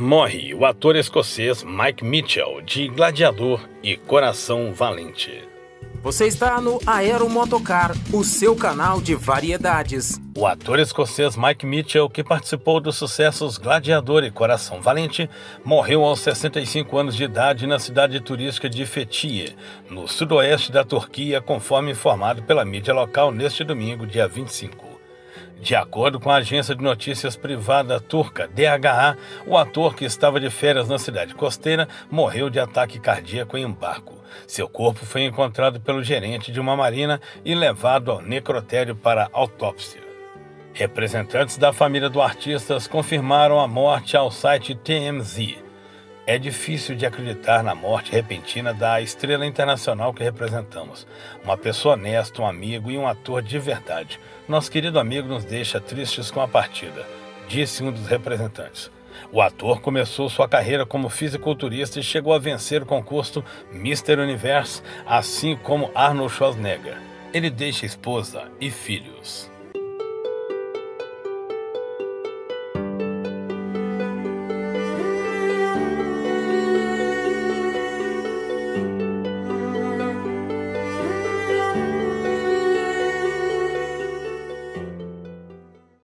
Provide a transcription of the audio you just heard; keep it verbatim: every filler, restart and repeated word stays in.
Morre o ator escocês Mike Mitchell, de Gladiador e Coração Valente. Você está no Aero Motocar, o seu canal de variedades. O ator escocês Mike Mitchell, que participou dos sucessos Gladiador e Coração Valente, morreu aos sessenta e cinco anos de idade na cidade turística de Fethiye, no sudoeste da Turquia, conforme informado pela mídia local neste domingo, dia vinte e cinco. De acordo com a agência de notícias privada turca D H A, o ator, que estava de férias na cidade costeira, morreu de ataque cardíaco em barco. Seu corpo foi encontrado pelo gerente de uma marina e levado ao necrotério para autópsia. Representantes da família do artista confirmaram a morte ao site T M Z. É difícil de acreditar na morte repentina da estrela internacional que representamos. Uma pessoa honesta, um amigo e um ator de verdade. Nosso querido amigo nos deixa tristes com a partida, disse um dos representantes. O ator começou sua carreira como fisiculturista e chegou a vencer o concurso mister Universo, assim como Arnold Schwarzenegger. Ele deixa esposa e filhos.